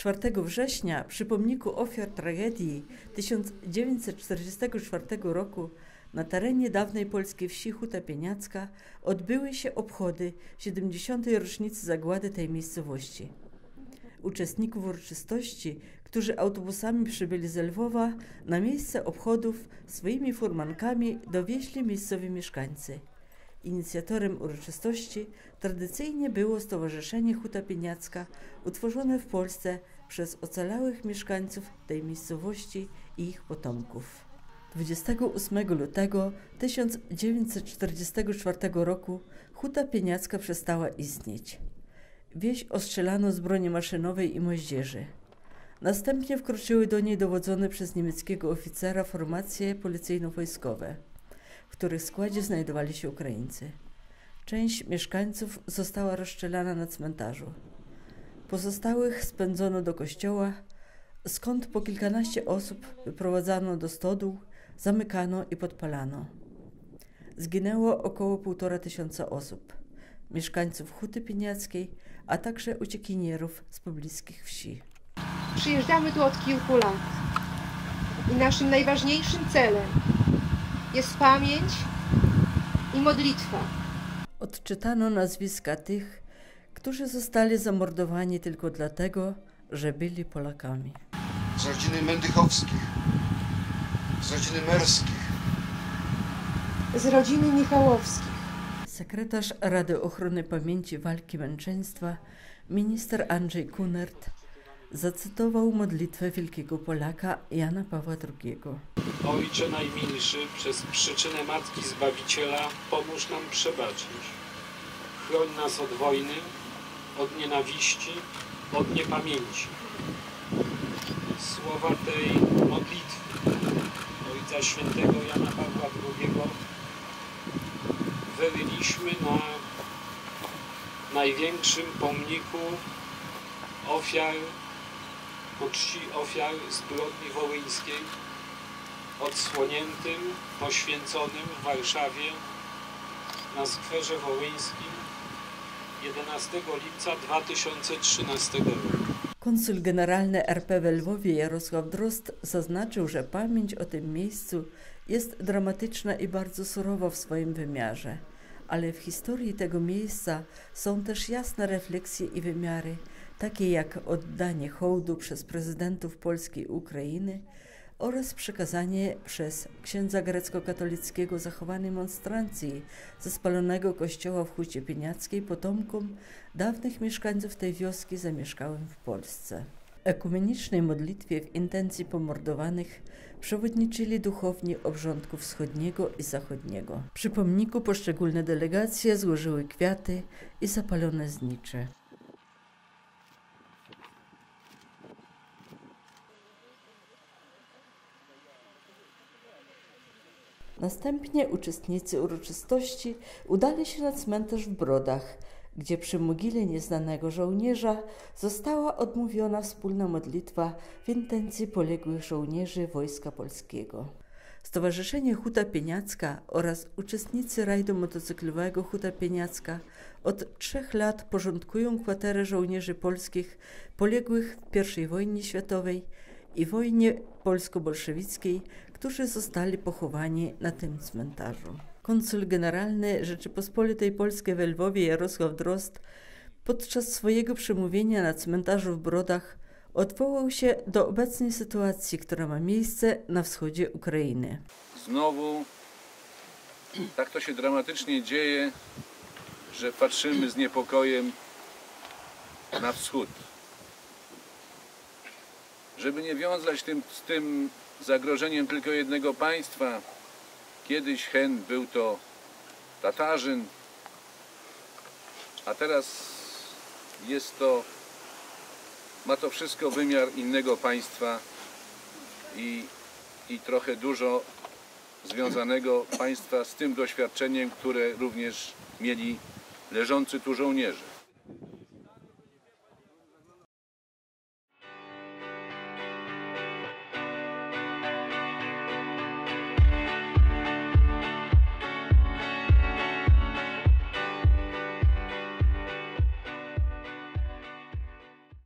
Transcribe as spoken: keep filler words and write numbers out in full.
czwartego września przy pomniku ofiar tragedii tysiąc dziewięćset czterdziestego czwartego roku na terenie dawnej polskiej wsi Huta Pieniacka odbyły się obchody siedemdziesiątej rocznicy zagłady tej miejscowości. Uczestników uroczystości, którzy autobusami przybyli z Lwowa, na miejsce obchodów swoimi furmankami dowieźli miejscowi mieszkańcy. Inicjatorem uroczystości tradycyjnie było Stowarzyszenie Huta Pieniacka, utworzone w Polsce przez ocalałych mieszkańców tej miejscowości i ich potomków. dwudziestego ósmego lutego tysiąc dziewięćset czterdziestego czwartego roku Huta Pieniacka przestała istnieć. Wieś ostrzelano z broni maszynowej i moździerzy. Następnie wkroczyły do niej dowodzone przez niemieckiego oficera formacje policyjno-wojskowe, w których składzie znajdowali się Ukraińcy. Część mieszkańców została rozstrzelana na cmentarzu. Pozostałych spędzono do kościoła, skąd po kilkanaście osób wyprowadzano do stodół, zamykano i podpalano. Zginęło około półtora tysiąca osób, mieszkańców Huty Pieniackiej, a także uciekinierów z pobliskich wsi. Przyjeżdżamy tu od kilku lat i naszym najważniejszym celem jest pamięć i modlitwa. Odczytano nazwiska tych, którzy zostali zamordowani tylko dlatego, że byli Polakami. Z rodziny Mendychowskich, z rodziny Merskich, z rodziny Michałowskich. Sekretarz Rady Ochrony Pamięci Walki Męczeństwa, minister Andrzej Kunert, zacytował modlitwę wielkiego Polaka Jana Pawła drugiego. Ojcze najmilszy, przez przyczynę Matki Zbawiciela pomóż nam przebaczyć. Chroń nas od wojny, od nienawiści, od niepamięci. Słowa tej modlitwy Ojca Świętego Jana Pawła drugiego wyryliśmy na największym pomniku ofiar, ku czci ofiar zbrodni wołyńskiej, odsłoniętym, poświęconym w Warszawie na skwerze wołyńskim jedenastego lipca dwa tysiące trzynastego roku. Konsul generalny R P w Lwowie Jarosław Drozd zaznaczył, że pamięć o tym miejscu jest dramatyczna i bardzo surowa w swoim wymiarze, ale w historii tego miejsca są też jasne refleksje i wymiary, takie jak oddanie hołdu przez prezydentów Polski i Ukrainy oraz przekazanie przez księdza grecko-katolickiego zachowanej monstrancji ze spalonego kościoła w Hucie Pieniackiej potomkom dawnych mieszkańców tej wioski zamieszkałym w Polsce. Ekumenicznej modlitwie w intencji pomordowanych przewodniczyli duchowni obrządku wschodniego i zachodniego. Przy pomniku poszczególne delegacje złożyły kwiaty i zapalone znicze. Następnie uczestnicy uroczystości udali się na cmentarz w Brodach, gdzie przy mogile nieznanego żołnierza została odmówiona wspólna modlitwa w intencji poległych żołnierzy Wojska Polskiego. Stowarzyszenie Huta Pieniacka oraz uczestnicy rajdu motocyklowego Huta Pieniacka od trzech lat porządkują kwatery żołnierzy polskich poległych w pierwszej wojnie światowej i wojnie polsko-bolszewickiej, którzy zostali pochowani na tym cmentarzu. Konsul generalny Rzeczypospolitej Polskiej w Lwowie Jarosław Drozd podczas swojego przemówienia na cmentarzu w Brodach odwołał się do obecnej sytuacji, która ma miejsce na wschodzie Ukrainy. Znowu tak to się dramatycznie dzieje, że patrzymy z niepokojem na wschód. Żeby nie wiązać tym, z tym zagrożeniem tylko jednego państwa, kiedyś Hen był to Tatarzyn, a teraz jest to, ma to wszystko wymiar innego państwa i, i trochę dużo związanego państwa z tym doświadczeniem, które również mieli leżący tu żołnierze.